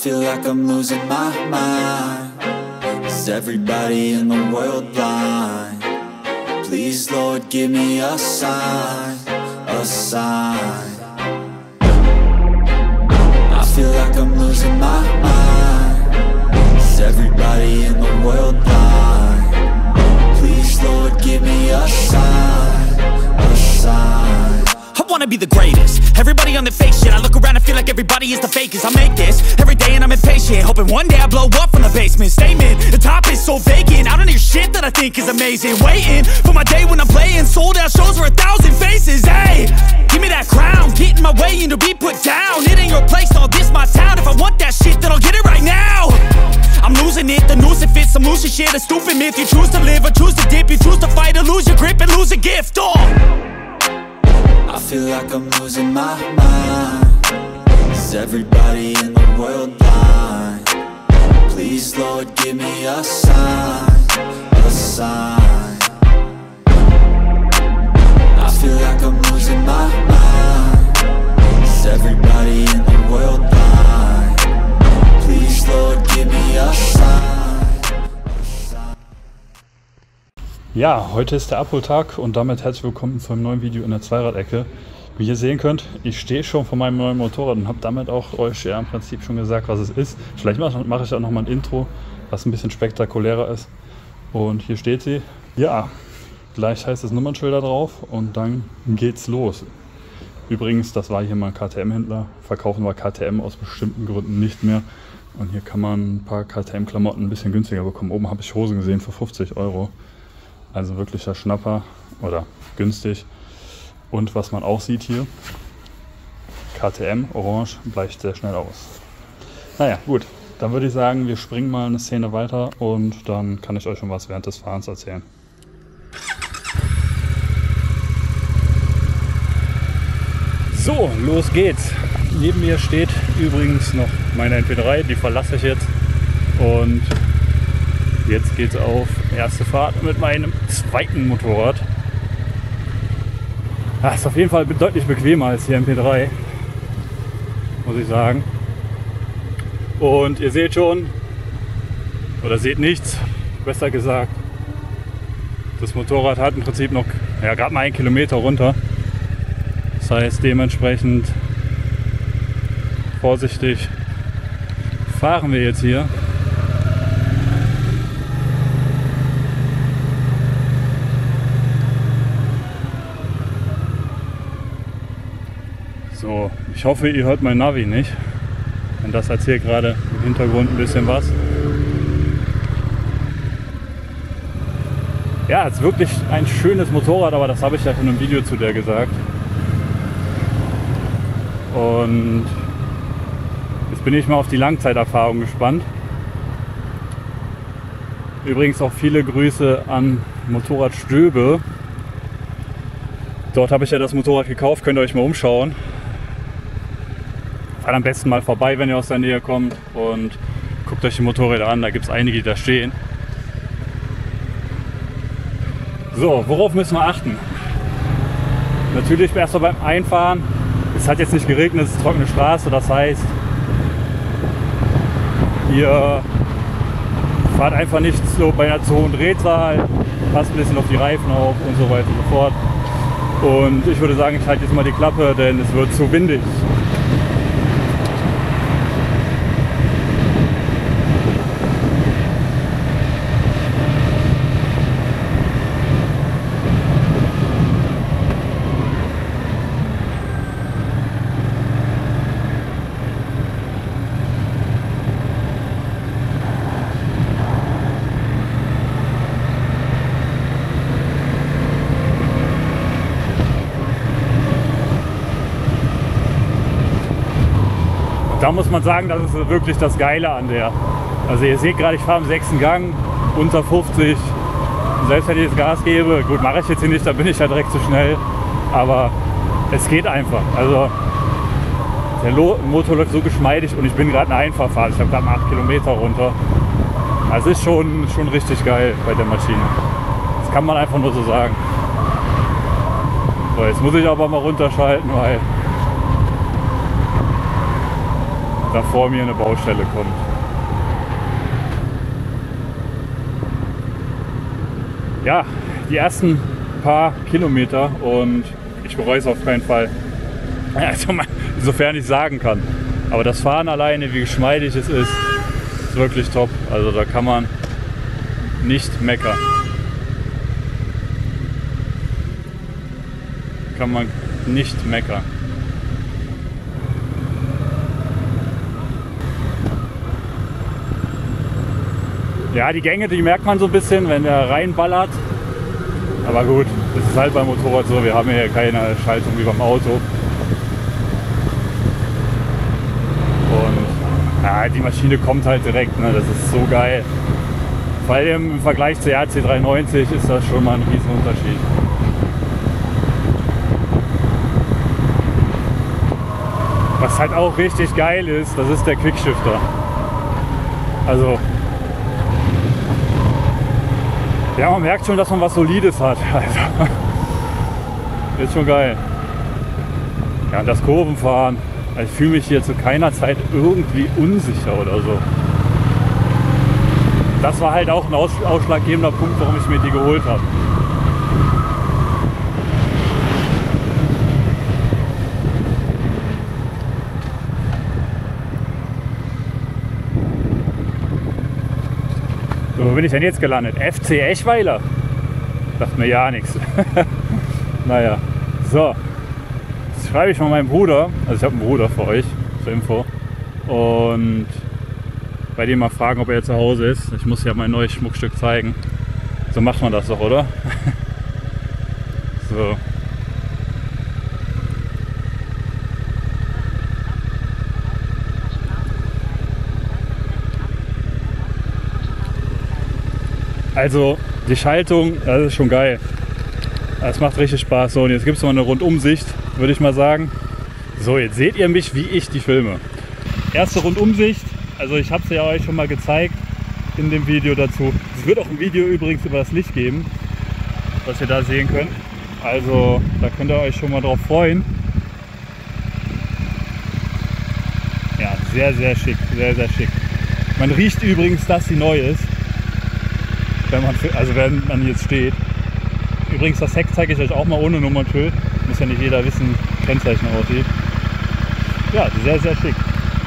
feel like I'm losing my mind. Is everybody in the world blind? Please, Lord, give me a sign, a sign. I feel like I'm losing my mind. Is everybody in the world blind? Please, Lord, give me a sign, a sign. I wanna be the greatest. Everybody on the fake shit. I look around and feel like everybody is the fakest. I make this every day and I'm impatient, hoping one day I blow up from the basement. Statement, the top is so vacant. I don't hear shit that I think is amazing. Waiting for my day when I'm playing sold out shows for 1,000 faces. Hey, give me that crown, get in my way and to be put down. It ain't your place, no, this my town. If I want that shit, then I'll get it right now. I'm losing it, the noose it fits, some losing shit, a stupid myth. You choose to live or choose to dip, you choose to fight or lose your grip and lose a gift. I feel like I'm losing my mind. Is everybody in the world blind? Please, Lord, give me a sign, a sign. I feel like I'm losing my mind. Is everybody in the world blind? Please, Lord, give me a sign, a sign. Ja, heute ist der Abholtag und damit herzlich willkommen zu einem neuen Video in der Zweiradecke. Wie ihr sehen könnt, ich stehe schon vor meinem neuen Motorrad und habe damit auch euch ja im Prinzip schon gesagt, was es ist. Vielleicht mache ich auch noch mal ein Intro, was ein bisschen spektakulärer ist. Und hier steht sie. Ja, gleich heißt es Nummernschilder drauf und dann geht's los. Übrigens, das war hier mal ein KTM-Händler. Verkaufen wir KTM aus bestimmten Gründen nicht mehr. Und hier kann man ein paar KTM-Klamotten ein bisschen günstiger bekommen. Oben habe ich Hosen gesehen für 50 Euro. Also wirklicher Schnapper oder günstig. Und was man auch sieht hier, KTM, orange, bleicht sehr schnell aus. Naja, gut, dann würde ich sagen, wir springen mal eine Szene weiter und dann kann ich euch schon was während des Fahrens erzählen. So, los geht's. Neben mir steht übrigens noch meine MP3, die verlasse ich jetzt. Und jetzt geht's auf erste Fahrt mit meinem zweiten Motorrad. Das ist auf jeden Fall deutlich bequemer als die MP3, muss ich sagen. Und ihr seht schon, oder seht nichts, besser gesagt, das Motorrad hat im Prinzip noch gerade mal 1 Kilometer runter. Das heißt, dementsprechend vorsichtig fahren wir jetzt hier. So, ich hoffe, ihr hört mein Navi nicht, denn das erzählt gerade im Hintergrund ein bisschen was. Ja, es ist wirklich ein schönes Motorrad, aber das habe ich ja in einem Video zu der gesagt. Und jetzt bin ich mal auf die Langzeiterfahrung gespannt. Übrigens auch viele Grüße an Motorrad Stöbe. Dort habe ich ja das Motorrad gekauft, könnt ihr euch mal umschauen. Fahrt am besten mal vorbei, wenn ihr aus der Nähe kommt und guckt euch die Motorräder an, da gibt es einige, die da stehen. So, worauf müssen wir achten? Natürlich erst mal beim Einfahren. Es hat jetzt nicht geregnet, es ist trockene Straße, das heißt, ihr fahrt einfach nicht so bei einer zu hohen Drehzahl, passt ein bisschen auf die Reifen auf und so weiter und so fort. Und ich würde sagen, ich halte jetzt mal die Klappe, denn es wird zu windig. Da muss man sagen, das ist wirklich das Geile an der. Also ihr seht gerade, ich fahre im 6. Gang, unter 50. Selbst wenn ich jetzt Gas gebe, gut, mache ich jetzt hier nicht, da bin ich ja direkt zu schnell. Aber es geht einfach. Also der Motor läuft so geschmeidig und ich bin gerade eine Einfahrfahrt. Ich habe gerade 8 Kilometer runter. Also ist schon richtig geil bei der Maschine. Das kann man einfach nur so sagen. So, jetzt muss ich aber mal runterschalten, weil da vor mir eine Baustelle kommt. Ja, die ersten paar Kilometer und ich bereue es auf keinen Fall. Also, sofern ich sagen kann. Aber das Fahren alleine, wie geschmeidig es ist wirklich top. Also da kann man nicht meckern. Kann man nicht meckern. Ja, die Gänge, die merkt man so ein bisschen, wenn der reinballert. Aber gut, das ist halt beim Motorrad so, wir haben hier keine Schaltung wie beim Auto. Und ja, die Maschine kommt halt direkt, ne? Das ist so geil. Vor allem im Vergleich zur RC390 ist das schon mal ein riesen Unterschied. Was halt auch richtig geil ist, das ist der Quickshifter. Also ja, man merkt schon, dass man was Solides hat. Also, ist schon geil. Ja, und das Kurvenfahren. Also ich fühle mich hier zu keiner Zeit irgendwie unsicher oder so. Das war halt auch ein ausschlaggebender Punkt, warum ich mir die geholt habe. So, wo bin ich denn jetzt gelandet? FC Eschweiler? Sagt mir ja nichts. Naja, so. Jetzt schreibe ich mal meinem Bruder, also ich habe einen Bruder für euch, zur Info. Und bei dem mal fragen, ob er zu Hause ist. Ich muss ja mein neues Schmuckstück zeigen. So macht man das doch, oder? So. Also die Schaltung, das ist schon geil. Das macht richtig Spaß. So, und jetzt gibt es mal eine Rundumsicht, würde ich mal sagen. So, jetzt seht ihr mich, wie ich die filme. Erste Rundumsicht, also ich habe es ja euch schon mal gezeigt in dem Video dazu. Es wird auch ein Video übrigens über das Licht geben, was ihr da sehen könnt. Also da könnt ihr euch schon mal drauf freuen. Ja, sehr, sehr schick, sehr, sehr schick. Man riecht übrigens, dass sie neu ist. Wenn man jetzt steht. Übrigens, das Heck zeige ich euch auch mal ohne Nummernschild. Muss ja nicht jeder wissen, wie Kennzeichen aussieht. Ja, sehr, sehr schick.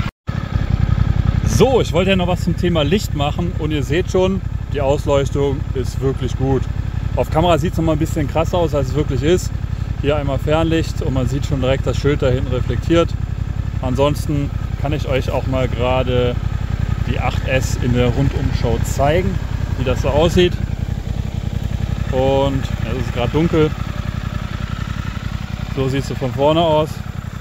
So, ich wollte ja noch was zum Thema Licht machen und ihr seht schon, die Ausleuchtung ist wirklich gut. Auf Kamera sieht es noch mal ein bisschen krasser aus, als es wirklich ist. Hier einmal Fernlicht und man sieht schon direkt das Schild da hinten reflektiert. Ansonsten kann ich euch auch mal gerade die 8S in der Rundumschau zeigen, wie das so aussieht. Und ja, es ist gerade dunkel. So sieht es von vorne aus.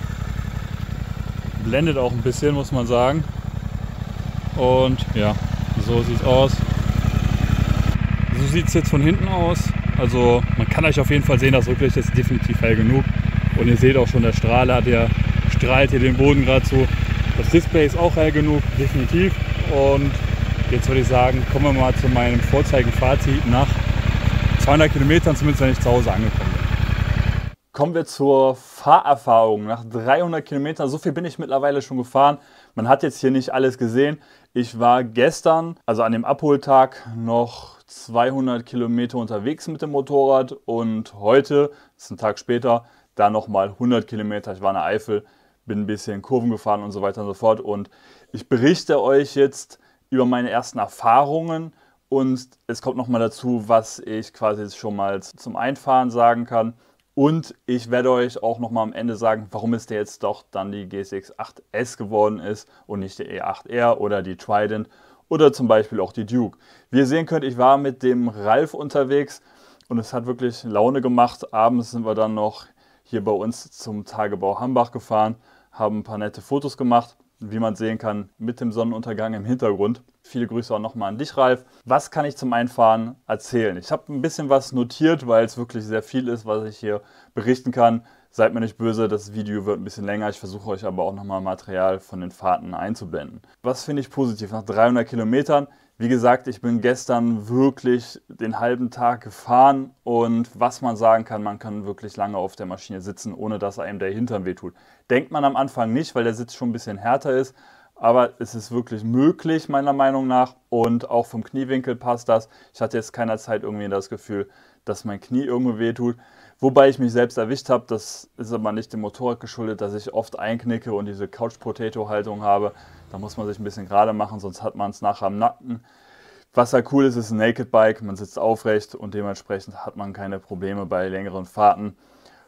Blendet auch ein bisschen, muss man sagen. Und ja, so sieht es aus. So sieht es jetzt von hinten aus. Also man kann euch auf jeden Fall sehen, das Rücklicht ist definitiv hell genug. Und ihr seht auch schon, der Strahler, der strahlt hier den Boden gerade zu. Das Display ist auch hell genug, definitiv. Und jetzt würde ich sagen, kommen wir mal zu meinem Vorzeigenfazit nach 200 Kilometern, zumindest wenn ich zu Hause angekommen bin. Kommen wir zur Fahrerfahrung. Nach 300 Kilometern, so viel bin ich mittlerweile schon gefahren. Man hat jetzt hier nicht alles gesehen. Ich war gestern, also an dem Abholtag, noch 200 Kilometer unterwegs mit dem Motorrad und heute, das ist ein Tag später, da nochmal 100 Kilometer. Ich war in der Eifel, bin ein bisschen Kurven gefahren und so weiter und so fort. Und ich berichte euch jetzt über meine ersten Erfahrungen und es kommt nochmal dazu, was ich quasi schon mal zum Einfahren sagen kann. Und ich werde euch auch nochmal am Ende sagen, warum es der jetzt doch dann die GSX 8S geworden ist und nicht die E8R oder die Trident oder zum Beispiel auch die Duke. Wie ihr sehen könnt, ich war mit dem Ralf unterwegs und es hat wirklich Laune gemacht. Abends sind wir dann noch hier bei uns zum Tagebau Hambach gefahren, haben ein paar nette Fotos gemacht. Wie man sehen kann, mit dem Sonnenuntergang im Hintergrund. Viele Grüße auch nochmal an dich, Ralf. Was kann ich zum Einfahren erzählen? Ich habe ein bisschen was notiert, weil es wirklich sehr viel ist, was ich hier berichten kann. Seid mir nicht böse, das Video wird ein bisschen länger. Ich versuche euch aber auch nochmal Material von den Fahrten einzublenden. Was finde ich positiv nach 300 Kilometern? Wie gesagt, ich bin gestern wirklich den halben Tag gefahren und was man sagen kann, man kann wirklich lange auf der Maschine sitzen, ohne dass einem der Hintern wehtut. Denkt man am Anfang nicht, weil der Sitz schon ein bisschen härter ist, aber es ist wirklich möglich, meiner Meinung nach. Und auch vom Kniewinkel passt das. Ich hatte jetzt keinerzeit irgendwie das Gefühl, dass mein Knie irgendwo wehtut. Wobei ich mich selbst erwischt habe, das ist aber nicht dem Motorrad geschuldet, dass ich oft einknicke und diese Couch-Potato-Haltung habe. Da muss man sich ein bisschen gerade machen, sonst hat man es nachher am Nacken. Was halt cool ist, ist ein Naked Bike. Man sitzt aufrecht und dementsprechend hat man keine Probleme bei längeren Fahrten.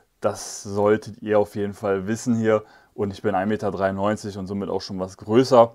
Das solltet ihr auf jeden Fall wissen hier. Und ich bin 1,93 Meter und somit auch schon was größer.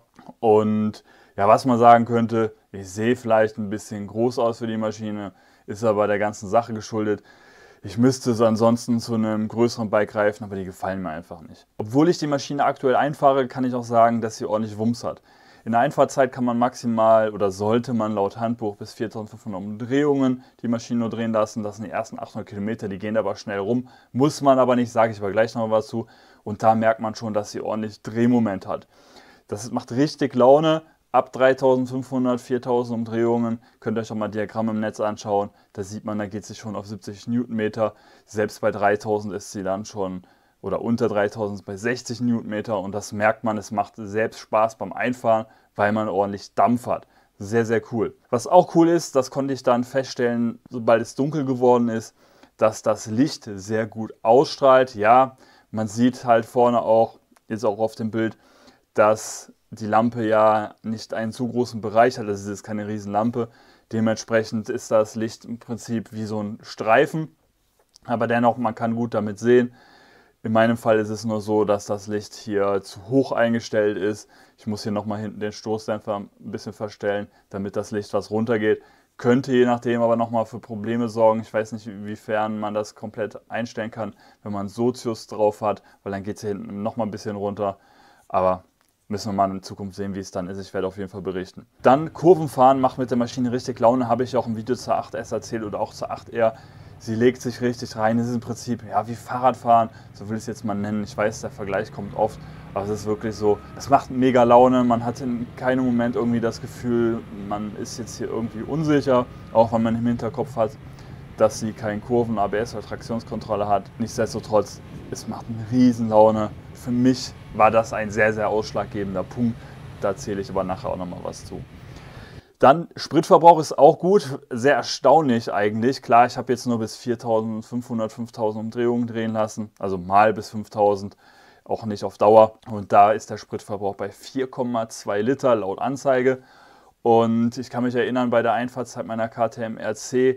Und ja, was man sagen könnte, ich sehe vielleicht ein bisschen groß aus für die Maschine, ist aber der ganzen Sache geschuldet. Ich müsste so ansonsten zu einem größeren Bike greifen, aber die gefallen mir einfach nicht. Obwohl ich die Maschine aktuell einfahre, kann ich auch sagen, dass sie ordentlich Wumms hat. In der Einfahrzeit kann man maximal oder sollte man laut Handbuch bis 4500 Umdrehungen die Maschine nur drehen lassen. Das sind die ersten 800 Kilometer, die gehen aber schnell rum. Muss man aber nicht, sage ich aber gleich noch was zu. Und da merkt man schon, dass sie ordentlich Drehmoment hat. Das macht richtig Laune. Ab 3500, 4000 Umdrehungen könnt ihr euch auch mal Diagramme im Netz anschauen. Da sieht man, da geht sie schon auf 70 Newtonmeter. Selbst bei 3000 ist sie dann schon, oder unter 3000 bei 60 Newtonmeter. Und das merkt man, es macht selbst Spaß beim Einfahren, weil man ordentlich Dampf hat. Sehr, sehr cool. Was auch cool ist, das konnte ich dann feststellen, sobald es dunkel geworden ist, dass das Licht sehr gut ausstrahlt. Ja, man sieht halt vorne auch, jetzt auch auf dem Bild, dass die Lampe ja nicht einen zu großen Bereich hat, also es ist keine Riesenlampe. Dementsprechend ist das Licht im Prinzip wie so ein Streifen, aber dennoch, man kann gut damit sehen. In meinem Fall ist es nur so, dass das Licht hier zu hoch eingestellt ist. Ich muss hier nochmal hinten den Stoßdämpfer ein bisschen verstellen, damit das Licht was runtergeht. Könnte je nachdem aber nochmal für Probleme sorgen. Ich weiß nicht, inwiefern man das komplett einstellen kann, wenn man Sozius drauf hat, weil dann geht es hier hinten nochmal ein bisschen runter. Aber müssen wir mal in Zukunft sehen, wie es dann ist. Ich werde auf jeden Fall berichten. Dann Kurvenfahren macht mit der Maschine richtig Laune. Habe ich auch im Video zur 8S erzählt oder auch zur 8R. Sie legt sich richtig rein. Es ist im Prinzip ja, wie Fahrradfahren, so will ich es jetzt mal nennen. Ich weiß, der Vergleich kommt oft, aber es ist wirklich so. Es macht mega Laune. Man hat in keinem Moment irgendwie das Gefühl, man ist jetzt hier irgendwie unsicher. Auch wenn man im Hinterkopf hat, dass sie keinen Kurven-, ABS- oder Traktionskontrolle hat. Nichtsdestotrotz, es macht eine riesen Laune. Für mich war das ein sehr, sehr ausschlaggebender Punkt. Da erzähle ich aber nachher auch nochmal was zu. Dann Spritverbrauch ist auch gut, sehr erstaunlich eigentlich. Klar, ich habe jetzt nur bis 4500, 5000 Umdrehungen drehen lassen, also mal bis 5000, auch nicht auf Dauer. Und da ist der Spritverbrauch bei 4,2 Liter laut Anzeige. Und ich kann mich erinnern, bei der Einfahrtzeit meiner KTM RC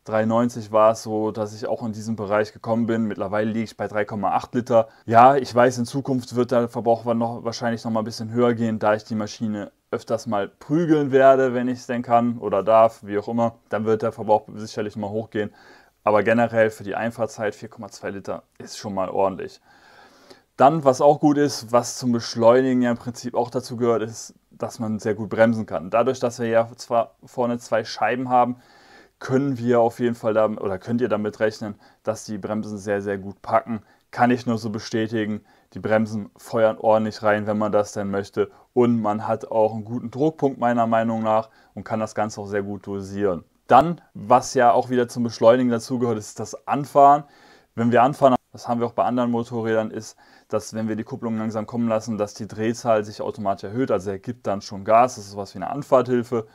390 war es so, dass ich auch in diesem Bereich gekommen bin. Mittlerweile liege ich bei 3,8 Liter. Ja, ich weiß, in Zukunft wird der Verbrauch wahrscheinlich noch mal ein bisschen höher gehen, da ich die Maschine öfters mal prügeln werde, wenn ich es denn kann oder darf, wie auch immer. Dann wird der Verbrauch sicherlich mal hochgehen. Aber generell für die Einfahrzeit 4,2 Liter ist schon mal ordentlich. Dann, was auch gut ist, was zum Beschleunigen ja im Prinzip auch dazu gehört, ist, dass man sehr gut bremsen kann. Dadurch, dass wir ja zwar vorne 2 Scheiben haben, können wir auf jeden Fall könnt ihr damit rechnen, dass die Bremsen sehr, sehr gut packen. Kann ich nur so bestätigen. Die Bremsen feuern ordentlich rein, wenn man das denn möchte. Und man hat auch einen guten Druckpunkt meiner Meinung nach und kann das Ganze auch sehr gut dosieren. Dann, was ja auch wieder zum Beschleunigen dazugehört, ist das Anfahren. Wenn wir anfahren, das haben wir auch bei anderen Motorrädern, ist, dass wenn wir die Kupplung langsam kommen lassen, dass die Drehzahl sich automatisch erhöht. Also er gibt dann schon Gas. Das ist sowas wie eine Anfahrthilfe.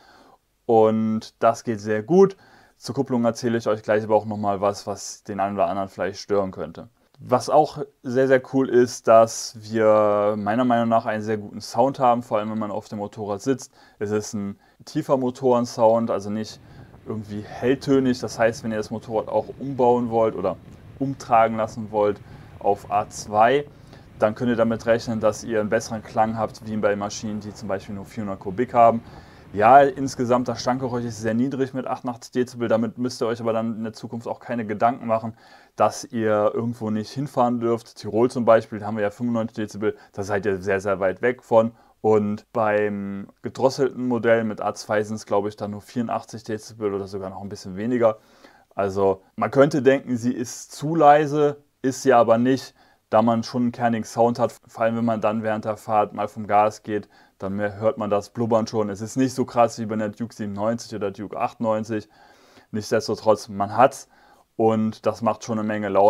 Und das geht sehr gut. Zur Kupplung erzähle ich euch gleich aber auch nochmal was den einen oder anderen vielleicht stören könnte. Was auch sehr, sehr cool ist, dass wir meiner Meinung nach einen sehr guten Sound haben, vor allem wenn man auf dem Motorrad sitzt. Es ist ein tiefer Motorensound, also nicht irgendwie helltönig. Das heißt, wenn ihr das Motorrad auch umbauen wollt oder umtragen lassen wollt auf A2, dann könnt ihr damit rechnen, dass ihr einen besseren Klang habt, wie bei Maschinen, die zum Beispiel nur 400 Kubik haben. Ja, insgesamt das Standgeräusch ist sehr niedrig mit 88 Dezibel, damit müsst ihr euch aber dann in der Zukunft auch keine Gedanken machen, dass ihr irgendwo nicht hinfahren dürft. Tirol zum Beispiel, da haben wir ja 95 Dezibel, da seid ihr sehr, sehr weit weg von. Und beim gedrosselten Modell mit A2 sind es, glaube ich, dann nur 84 Dezibel oder sogar noch ein bisschen weniger. Also man könnte denken, sie ist zu leise, ist sie aber nicht, da man schon einen kernigen Sound hat. Vor allem, wenn man dann während der Fahrt mal vom Gas geht, dann hört man das Blubbern schon. Es ist nicht so krass wie bei der Duke 97 oder Duke 98. Nichtsdestotrotz, man hat's und das macht schon eine Menge Laune.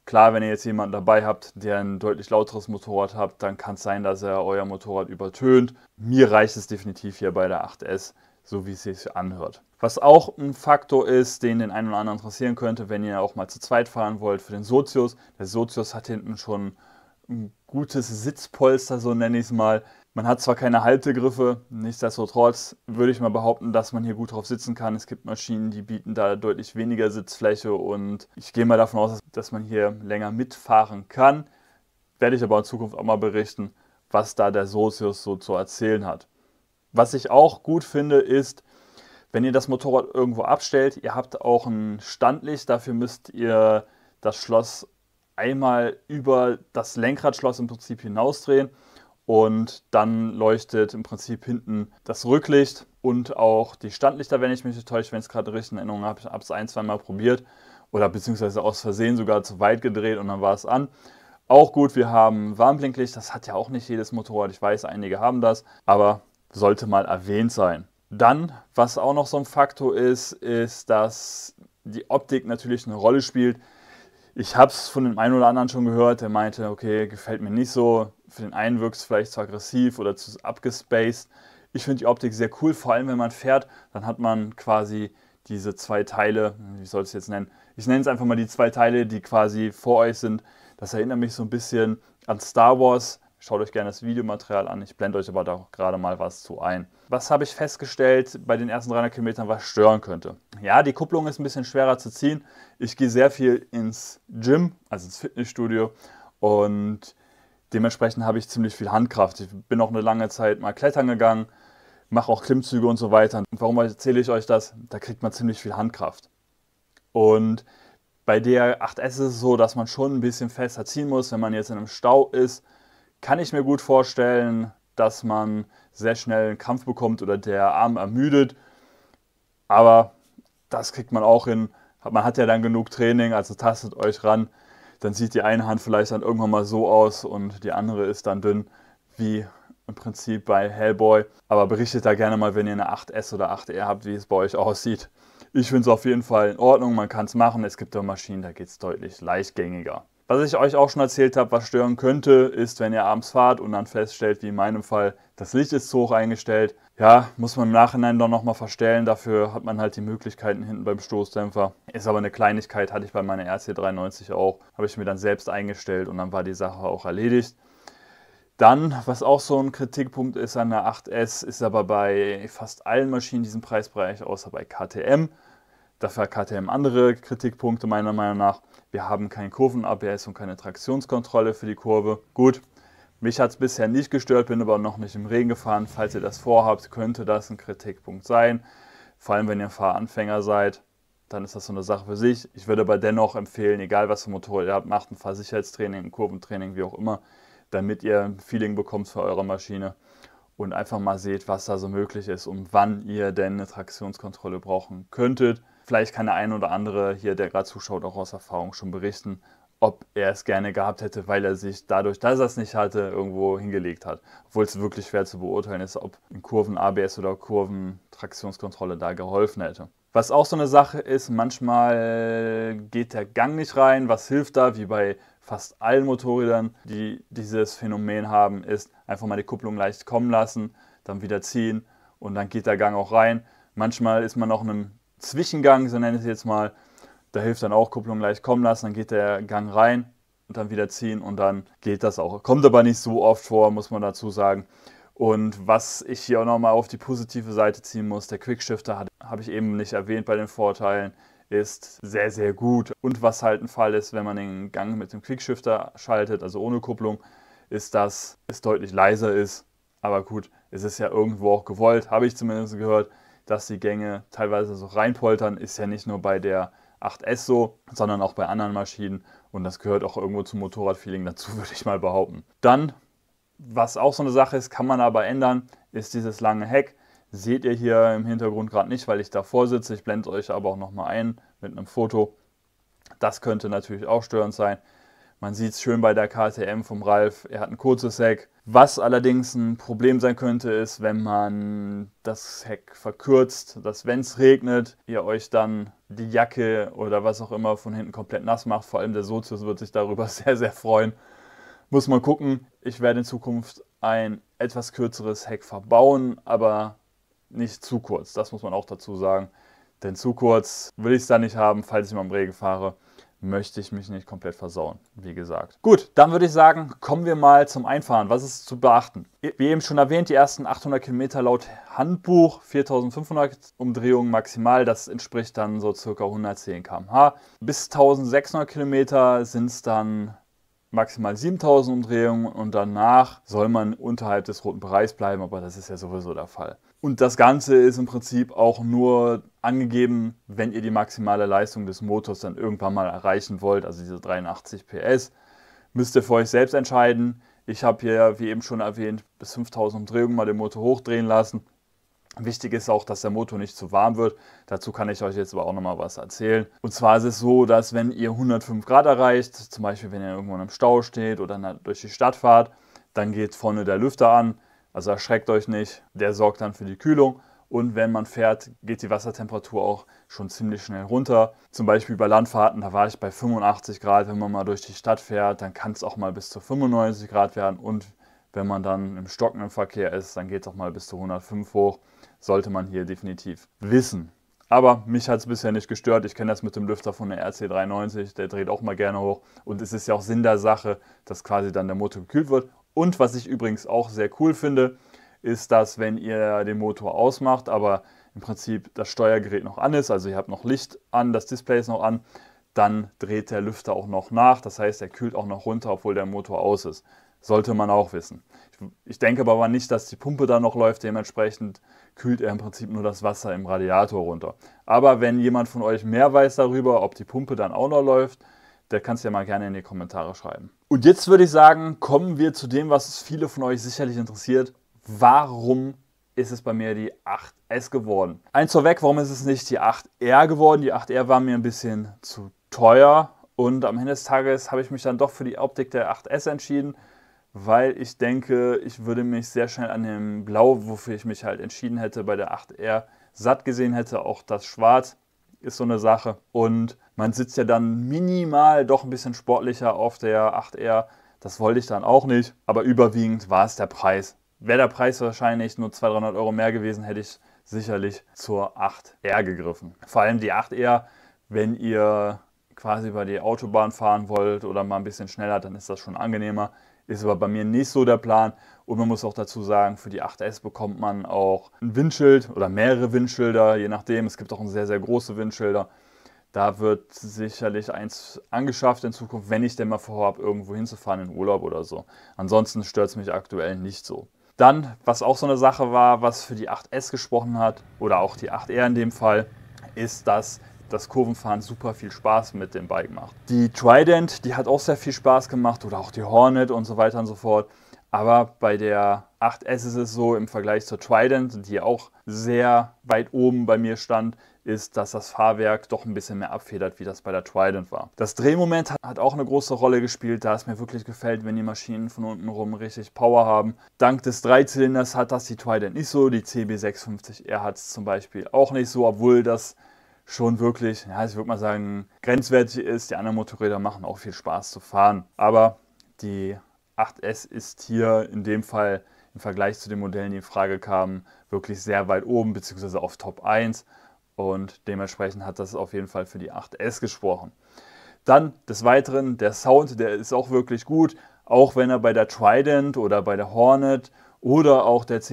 Klar, wenn ihr jetzt jemanden dabei habt, der ein deutlich lauteres Motorrad hat, dann kann es sein, dass er euer Motorrad übertönt. Mir reicht es definitiv hier bei der 8S, so wie es sich anhört. Was auch ein Faktor ist, den einen oder anderen interessieren könnte, wenn ihr auch mal zu zweit fahren wollt, für den Sozius. Der Sozius hat hinten schon ein gutes Sitzpolster, so nenne ich es mal. Man hat zwar keine Haltegriffe, nichtsdestotrotz würde ich mal behaupten, dass man hier gut drauf sitzen kann. Es gibt Maschinen, die bieten da deutlich weniger Sitzfläche und ich gehe mal davon aus, dass man hier länger mitfahren kann. Werde ich aber in Zukunft auch mal berichten, was da der Sozius so zu erzählen hat. Was ich auch gut finde, ist, wenn ihr das Motorrad irgendwo abstellt, ihr habt auch ein Standlicht, dafür müsst ihr das Schloss einmal über das Lenkradschloss im Prinzip hinausdrehen. Und dann leuchtet im Prinzip hinten das Rücklicht und auch die Standlichter, wenn ich mich nicht täusche, wenn ich es gerade richtig in Erinnerung habe. Ich habe es ein-, zweimal probiert oder beziehungsweise aus Versehen sogar zu weit gedreht und dann war es an. Auch gut, wir haben Warnblinklicht, das hat ja auch nicht jedes Motorrad. Ich weiß, einige haben das, aber sollte mal erwähnt sein. Dann, was auch noch so ein Faktor ist, ist, dass die Optik natürlich eine Rolle spielt. Ich habe es von dem einen oder anderen schon gehört, der meinte, okay, gefällt mir nicht so. Für den einen wirkt es vielleicht zu aggressiv oder zu abgespaced. Ich finde die Optik sehr cool, vor allem wenn man fährt, dann hat man quasi diese zwei Teile, wie soll ich es jetzt nennen? Ich nenne es einfach mal die zwei Teile, die quasi vor euch sind. Das erinnert mich so ein bisschen an Star Wars. Schaut euch gerne das Videomaterial an, ich blende euch aber da gerade mal was zu ein. Was habe ich festgestellt bei den ersten 300 Kilometern, was stören könnte? Ja, die Kupplung ist ein bisschen schwerer zu ziehen. Ich gehe sehr viel ins Gym, also ins Fitnessstudio und dementsprechend habe ich ziemlich viel Handkraft. Ich bin auch eine lange Zeit mal klettern gegangen, mache auch Klimmzüge und so weiter. Und warum erzähle ich euch das? Da kriegt man ziemlich viel Handkraft. Und bei der 8S ist es so, dass man schon ein bisschen fester ziehen muss, wenn man jetzt in einem Stau ist. Kann ich mir gut vorstellen, dass man sehr schnell einen Krampf bekommt oder der Arm ermüdet. Aber das kriegt man auch hin. Man hat ja dann genug Training, also tastet euch ran. Dann sieht die eine Hand vielleicht dann irgendwann mal so aus und die andere ist dann dünn, wie im Prinzip bei Hellboy. Aber berichtet da gerne mal, wenn ihr eine 8S oder 8R habt, wie es bei euch aussieht. Ich finde es auf jeden Fall in Ordnung, man kann es machen. Es gibt auch Maschinen, da geht es deutlich leichtgängiger. Was ich euch auch schon erzählt habe, was stören könnte, ist, wenn ihr abends fahrt und dann feststellt, wie in meinem Fall, das Licht ist zu hoch eingestellt. Ja, muss man im Nachhinein dann nochmal verstellen. Dafür hat man halt die Möglichkeiten hinten beim Stoßdämpfer. Ist aber eine Kleinigkeit, hatte ich bei meiner RC93 auch. Habe ich mir dann selbst eingestellt und dann war die Sache auch erledigt. Dann, was auch so ein Kritikpunkt ist an der 8S, ist aber bei fast allen Maschinen in diesem Preisbereich, außer bei KTM. Dafür hat KTM andere Kritikpunkte meiner Meinung nach. Wir haben kein Kurven-ABS und keine Traktionskontrolle für die Kurve. Gut, mich hat es bisher nicht gestört, bin aber noch nicht im Regen gefahren. Falls ihr das vorhabt, könnte das ein Kritikpunkt sein. Vor allem, wenn ihr Fahranfänger seid, dann ist das so eine Sache für sich. Ich würde aber dennoch empfehlen, egal was für Motorrad ihr habt, macht ein Fahrsicherheitstraining, ein Kurventraining, wie auch immer, damit ihr ein Feeling bekommt für eure Maschine und einfach mal seht, was da so möglich ist und wann ihr denn eine Traktionskontrolle brauchen könntet. Vielleicht kann der eine oder andere hier, der gerade zuschaut, auch aus Erfahrung schon berichten, ob er es gerne gehabt hätte, weil er sich dadurch, dass er es nicht hatte, irgendwo hingelegt hat. Obwohl es wirklich schwer zu beurteilen ist, ob in Kurven ABS oder Kurven Traktionskontrolle da geholfen hätte. Was auch so eine Sache ist, manchmal geht der Gang nicht rein. Was hilft da, wie bei fast allen Motorrädern, die dieses Phänomen haben, ist einfach mal die Kupplung leicht kommen lassen, dann wieder ziehen und dann geht der Gang auch rein. Manchmal ist man noch in einem Zwischengang, so nenne ich es jetzt mal, da hilft dann auch Kupplung leicht kommen lassen, dann geht der Gang rein und dann wieder ziehen und dann geht das auch. Kommt aber nicht so oft vor, muss man dazu sagen. Und was ich hier auch nochmal auf die positive Seite ziehen muss, der Quickshifter, habe ich eben nicht erwähnt bei den Vorteilen, ist sehr, sehr gut. Und was halt ein Fall ist, wenn man den Gang mit dem Quickshifter schaltet, also ohne Kupplung, ist, dass es deutlich leiser ist. Aber gut, es ist ja irgendwo auch gewollt, habe ich zumindest gehört, dass die Gänge teilweise so reinpoltern. Ist ja nicht nur bei der 8S so, sondern auch bei anderen Maschinen. Und das gehört auch irgendwo zum Motorradfeeling dazu, würde ich mal behaupten. Dann, was auch so eine Sache ist, kann man aber ändern, ist dieses lange Heck. Seht ihr hier im Hintergrund gerade nicht, weil ich davor sitze. Ich blende euch aber auch nochmal ein mit einem Foto. Das könnte natürlich auch störend sein. Man sieht es schön bei der KTM vom Ralf, er hat ein kurzes Heck. Was allerdings ein Problem sein könnte, ist, wenn man das Heck verkürzt, dass wenn es regnet, ihr euch dann die Jacke oder was auch immer von hinten komplett nass macht. Vor allem der Sozius wird sich darüber sehr, sehr freuen. Muss man gucken. Ich werde in Zukunft ein etwas kürzeres Heck verbauen, aber nicht zu kurz. Das muss man auch dazu sagen. Denn zu kurz will ich es dann nicht haben, falls ich mal im Regen fahre. Möchte ich mich nicht komplett versauen, wie gesagt. Gut, dann würde ich sagen, kommen wir mal zum Einfahren. Was ist zu beachten? Wie eben schon erwähnt, die ersten 800 Kilometer laut Handbuch, 4500 Umdrehungen maximal. Das entspricht dann so ca. 110 km/h. Bis 1600 Kilometer sind es dann maximal 7000 Umdrehungen und danach soll man unterhalb des roten Bereichs bleiben, aber das ist ja sowieso der Fall. Und das Ganze ist im Prinzip auch nur angegeben, wenn ihr die maximale Leistung des Motors dann irgendwann mal erreichen wollt, also diese 83 PS. Müsst ihr für euch selbst entscheiden. Ich habe hier, wie eben schon erwähnt, bis 5000 Umdrehungen mal den Motor hochdrehen lassen. Wichtig ist auch, dass der Motor nicht zu warm wird. Dazu kann ich euch jetzt aber auch nochmal was erzählen. Und zwar ist es so, dass wenn ihr 105 Grad erreicht, zum Beispiel wenn ihr irgendwo im Stau steht oder durch die Stadt fahrt, dann geht vorne der Lüfter an. Also erschreckt euch nicht, der sorgt dann für die Kühlung. Und wenn man fährt, geht die Wassertemperatur auch schon ziemlich schnell runter. Zum Beispiel bei Landfahrten, da war ich bei 85 Grad. Wenn man mal durch die Stadt fährt, dann kann es auch mal bis zu 95 Grad werden. Und wenn man dann im stockenden Verkehr ist, dann geht es auch mal bis zu 105 hoch. Sollte man hier definitiv wissen. Aber mich hat es bisher nicht gestört. Ich kenne das mit dem Lüfter von der RC390. Der dreht auch mal gerne hoch. Und es ist ja auch Sinn der Sache, dass quasi dann der Motor gekühlt wird. Und was ich übrigens auch sehr cool finde, ist, dass wenn ihr den Motor ausmacht, aber im Prinzip das Steuergerät noch an ist, also ihr habt noch Licht an, das Display ist noch an, dann dreht der Lüfter auch noch nach. Das heißt, er kühlt auch noch runter, obwohl der Motor aus ist. Sollte man auch wissen. Ich denke aber nicht, dass die Pumpe da noch läuft. Dementsprechend kühlt er im Prinzip nur das Wasser im Radiator runter. Aber wenn jemand von euch mehr weiß darüber, ob die Pumpe dann auch noch läuft, der kann es ja mal gerne in die Kommentare schreiben. Und jetzt würde ich sagen, kommen wir zu dem, was viele von euch sicherlich interessiert. Warum ist es bei mir die 8S geworden? Eins vorweg, warum ist es nicht die 8R geworden? Die 8R war mir ein bisschen zu teuer und am Ende des Tages habe ich mich dann doch für die Optik der 8S entschieden, weil ich denke, ich würde mich sehr schnell an dem Blau, wofür ich mich halt entschieden hätte, bei der 8R satt gesehen hätte. Auch das Schwarz ist so eine Sache. Und man sitzt ja dann minimal doch ein bisschen sportlicher auf der 8R. Das wollte ich dann auch nicht, aber überwiegend war es der Preis. Wäre der Preis wahrscheinlich nur 200-300 Euro mehr gewesen, hätte ich sicherlich zur 8R gegriffen. Vor allem die 8R, wenn ihr quasi über die Autobahn fahren wollt oder mal ein bisschen schneller, dann ist das schon angenehmer. Ist aber bei mir nicht so der Plan. Und man muss auch dazu sagen, für die 8S bekommt man auch ein Windschild oder mehrere Windschilder, je nachdem. Es gibt auch sehr, sehr große Windschilder. Da wird sicherlich eins angeschafft in Zukunft, wenn ich denn mal vorhabe, irgendwo hinzufahren in Urlaub oder so. Ansonsten stört es mich aktuell nicht so. Dann, was auch so eine Sache war, was für die 8S gesprochen hat, oder auch die 8R in dem Fall, ist, dass das Kurvenfahren super viel Spaß mit dem Bike macht. Die Trident, die hat auch sehr viel Spaß gemacht, oder auch die Hornet und so weiter und so fort. Aber bei der 8S ist es so, im Vergleich zur Trident, die auch sehr weit oben bei mir stand, ist, dass das Fahrwerk doch ein bisschen mehr abfedert, wie das bei der Trident war. Das Drehmoment hat auch eine große Rolle gespielt, da es mir wirklich gefällt, wenn die Maschinen von unten rum richtig Power haben. Dank des Dreizylinders hat das die Trident nicht so, die CB650R hat es zum Beispiel auch nicht so, obwohl das schon wirklich, ja, ich würde mal sagen, grenzwertig ist. Die anderen Motorräder machen auch viel Spaß zu fahren. Aber die 8S ist hier in dem Fall im Vergleich zu den Modellen, die in Frage kamen, wirklich sehr weit oben, beziehungsweise auf Top 1. Und dementsprechend hat das auf jeden Fall für die 8S gesprochen. Dann des Weiteren, der Sound, der ist auch wirklich gut. Auch wenn er bei der Trident oder bei der Hornet oder auch der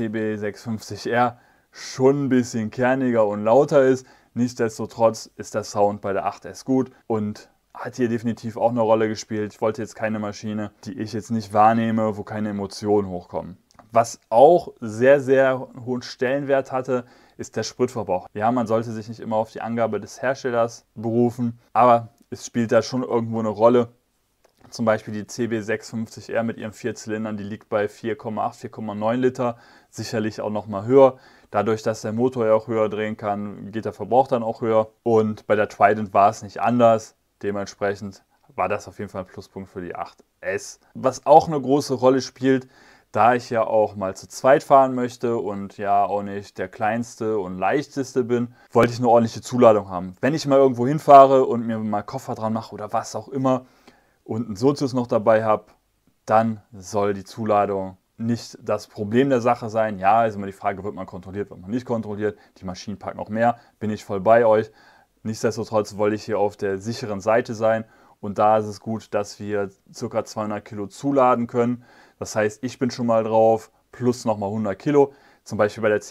CB650R schon ein bisschen kerniger und lauter ist. Nichtsdestotrotz ist der Sound bei der 8S gut und hat hier definitiv auch eine Rolle gespielt. Ich wollte jetzt keine Maschine, die ich jetzt nicht wahrnehme, wo keine Emotionen hochkommen. Was auch sehr, sehr hohen Stellenwert hatte, ist der Spritverbrauch. Ja, man sollte sich nicht immer auf die Angabe des Herstellers berufen, aber es spielt da schon irgendwo eine Rolle. Zum Beispiel die CB650R mit ihren 4 Zylindern, die liegt bei 4,8, 4,9 Liter, sicherlich auch noch mal höher. Dadurch, dass der Motor ja auch höher drehen kann, geht der Verbrauch dann auch höher. Und bei der Trident war es nicht anders. Dementsprechend war das auf jeden Fall ein Pluspunkt für die 8S. Was auch eine große Rolle spielt, da ich ja auch mal zu zweit fahren möchte und ja auch nicht der kleinste und leichteste bin, wollte ich eine ordentliche Zuladung haben. Wenn ich mal irgendwo hinfahre und mir mal Koffer dran mache oder was auch immer und einen Sozius noch dabei habe, dann soll die Zuladung nicht das Problem der Sache sein. Ja, ist immer die Frage, wird man kontrolliert, wird man nicht kontrolliert. Die Maschinen packen noch mehr, bin ich voll bei euch. Nichtsdestotrotz wollte ich hier auf der sicheren Seite sein und da ist es gut, dass wir ca. 200 Kilo zuladen können. Das heißt, ich bin schon mal drauf, plus nochmal 100 Kilo. Zum Beispiel bei der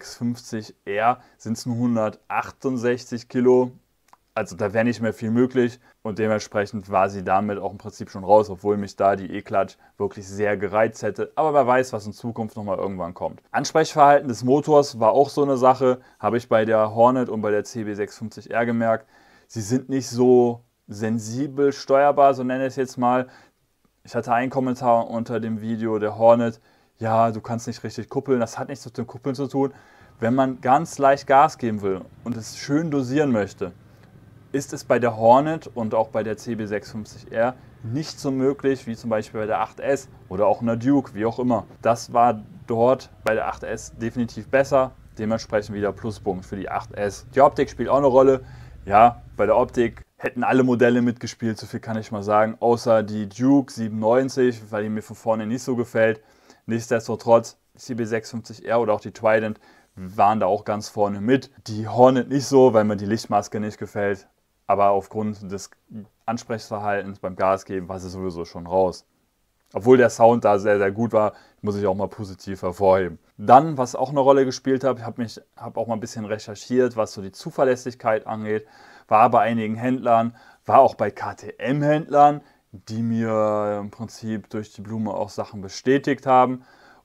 CB650R sind es nur 168 Kilo. Also da wäre nicht mehr viel möglich und dementsprechend war sie damit auch im Prinzip schon raus, obwohl mich da die E-Clutch wirklich sehr gereizt hätte. Aber wer weiß, was in Zukunft nochmal irgendwann kommt. Ansprechverhalten des Motors war auch so eine Sache, habe ich bei der Hornet und bei der CB650R gemerkt. Sie sind nicht so sensibel steuerbar, so nenne ich es jetzt mal. Ich hatte einen Kommentar unter dem Video der Hornet, ja, du kannst nicht richtig kuppeln, das hat nichts mit dem Kuppeln zu tun. Wenn man ganz leicht Gas geben will und es schön dosieren möchte, ist es bei der Hornet und auch bei der CB650R nicht so möglich wie zum Beispiel bei der 8S oder auch einer Duke, wie auch immer. Das war dort bei der 8S definitiv besser, dementsprechend wieder Pluspunkt für die 8S. Die Optik spielt auch eine Rolle. Ja, bei der Optik hätten alle Modelle mitgespielt, so viel kann ich mal sagen, außer die Duke 97, weil die mir von vorne nicht so gefällt. Nichtsdestotrotz, die CB650R oder auch die Trident waren da auch ganz vorne mit. Die Hornet nicht so, weil mir die Lichtmaske nicht gefällt. Aber aufgrund des Ansprechverhaltens beim Gas geben war sie sowieso schon raus. Obwohl der Sound da sehr, sehr gut war, muss ich auch mal positiv hervorheben. Dann, was auch eine Rolle gespielt hat, habe auch mal ein bisschen recherchiert, was so die Zuverlässigkeit angeht. War bei einigen Händlern, war auch bei KTM-Händlern, die mir im Prinzip durch die Blume auch Sachen bestätigt haben.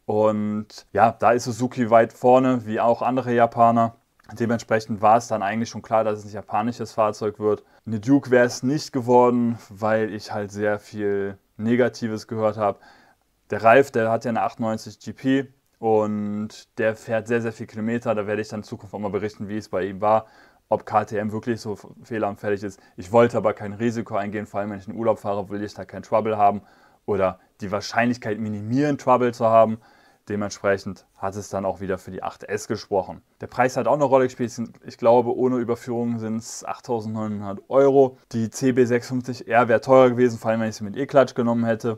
Und ja, da ist Suzuki weit vorne, wie auch andere Japaner. Dementsprechend war es dann eigentlich schon klar, dass es ein japanisches Fahrzeug wird. Eine Duke wäre es nicht geworden, weil ich halt sehr viel Negatives gehört habe. Der Ralf, der hat ja eine 98 GP und der fährt sehr, sehr viel Kilometer. Da werde ich dann in Zukunft auch mal berichten, wie es bei ihm war, ob KTM wirklich so fehleranfällig ist. Ich wollte aber kein Risiko eingehen, vor allem wenn ich in Urlaub fahre, will ich da kein Trouble haben oder die Wahrscheinlichkeit minimieren, Trouble zu haben. Dementsprechend hat es dann auch wieder für die 8S gesprochen. Der Preis hat auch eine Rolle gespielt. Ich glaube, ohne Überführung sind es 8.900 €. Die CB650R wäre teurer gewesen, vor allem wenn ich sie mit E-Clutch genommen hätte.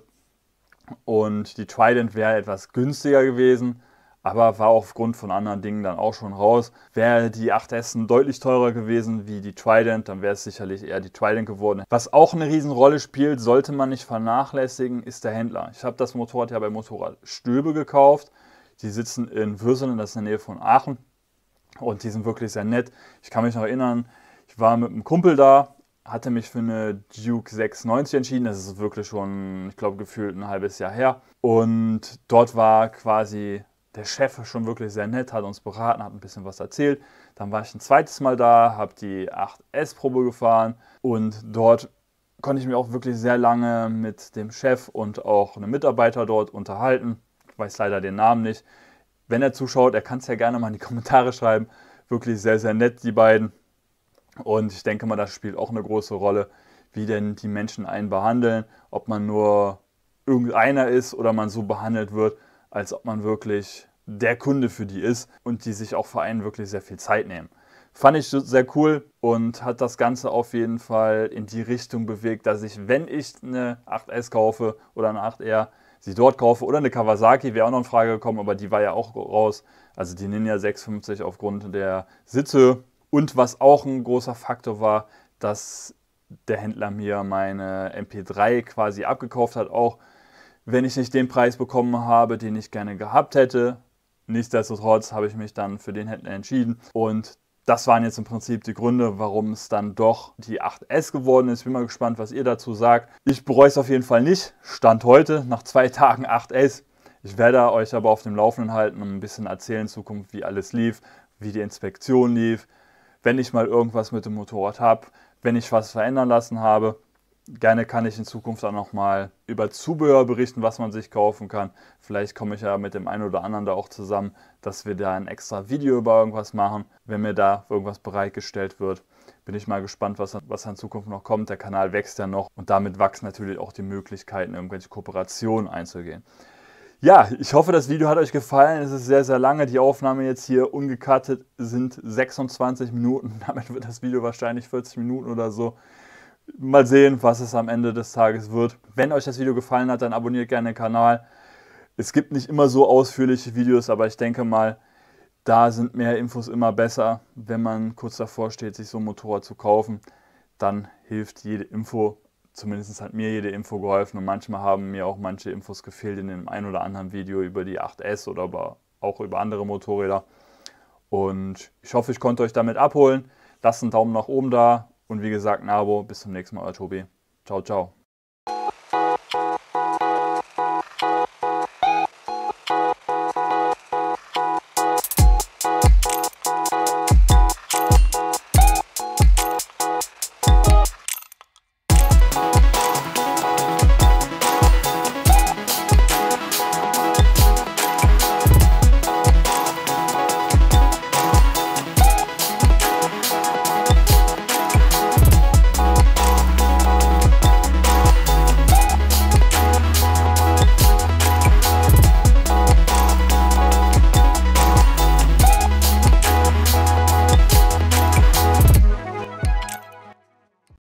Und die Trident wäre etwas günstiger gewesen, aber war aufgrund von anderen Dingen dann auch schon raus. Wäre die 8S deutlich teurer gewesen wie die Trident, dann wäre es sicherlich eher die Trident geworden. Was auch eine Riesenrolle spielt, sollte man nicht vernachlässigen, ist der Händler. Ich habe das Motorrad ja bei Motorrad Stöbe gekauft. Die sitzen in Würselen, das ist in der Nähe von Aachen. Und die sind wirklich sehr nett. Ich kann mich noch erinnern, ich war mit einem Kumpel da, hatte mich für eine Duke 690 entschieden. Das ist wirklich schon, ich glaube, gefühlt ein halbes Jahr her. Und dort war quasi der Chef schon wirklich sehr nett, hat uns beraten, hat ein bisschen was erzählt. Dann war ich ein zweites Mal da, habe die 8S-Probe gefahren und dort konnte ich mich auch wirklich sehr lange mit dem Chef und auch einem Mitarbeiter dort unterhalten. Ich weiß leider den Namen nicht. Wenn er zuschaut, er kann es ja gerne mal in die Kommentare schreiben. Wirklich sehr, sehr nett, die beiden. Und ich denke mal, das spielt auch eine große Rolle, wie denn die Menschen einen behandeln. Ob man nur irgendeiner ist oder man so behandelt wird, als ob man wirklich der Kunde für die ist und die sich auch für einen wirklich sehr viel Zeit nehmen. Fand ich sehr cool und hat das Ganze auf jeden Fall in die Richtung bewegt, dass ich, wenn ich eine 8S kaufe oder eine 8R, sie dort kaufe oder eine Kawasaki, wäre auch noch in Frage gekommen, aber die war ja auch raus. Also die Ninja 650 aufgrund der Sitze. Und was auch ein großer Faktor war, dass der Händler mir meine MP3 quasi abgekauft hat, auch wenn ich nicht den Preis bekommen habe, den ich gerne gehabt hätte. Nichtsdestotrotz habe ich mich dann für den Händler entschieden und das waren jetzt im Prinzip die Gründe, warum es dann doch die 8S geworden ist. Ich bin mal gespannt, was ihr dazu sagt. Ich bereue es auf jeden Fall nicht. Stand heute, nach 2 Tagen 8S. Ich werde euch aber auf dem Laufenden halten und ein bisschen erzählen in Zukunft, wie alles lief, wie die Inspektion lief, wenn ich mal irgendwas mit dem Motorrad habe, wenn ich was verändern lassen habe. Gerne kann ich in Zukunft auch nochmal über Zubehör berichten, was man sich kaufen kann. Vielleicht komme ich ja mit dem einen oder anderen da auch zusammen, dass wir da ein extra Video über irgendwas machen, wenn mir da irgendwas bereitgestellt wird. bin ich mal gespannt, was in Zukunft noch kommt. Der Kanal wächst ja noch und damit wachsen natürlich auch die Möglichkeiten, irgendwelche Kooperationen einzugehen. Ja, ich hoffe, das Video hat euch gefallen. Es ist sehr, sehr lange. Die Aufnahme jetzt hier ungecuttet sind 26 Minuten. Damit wird das Video wahrscheinlich 40 Minuten oder so. Mal sehen, was es am Ende des Tages wird. Wenn euch das Video gefallen hat, dann abonniert gerne den Kanal. Es gibt nicht immer so ausführliche Videos, aber ich denke mal, da sind mehr Infos immer besser. Wenn man kurz davor steht, sich so ein Motorrad zu kaufen, dann hilft jede Info. Zumindest hat mir jede Info geholfen und manchmal haben mir auch manche Infos gefehlt in dem ein oder anderen Video über die 8S oder auch über andere Motorräder. Und ich hoffe, ich konnte euch damit abholen. Lasst einen Daumen nach oben da und wie gesagt ein Abo. Bis zum nächsten Mal, euer Tobi. Ciao, ciao.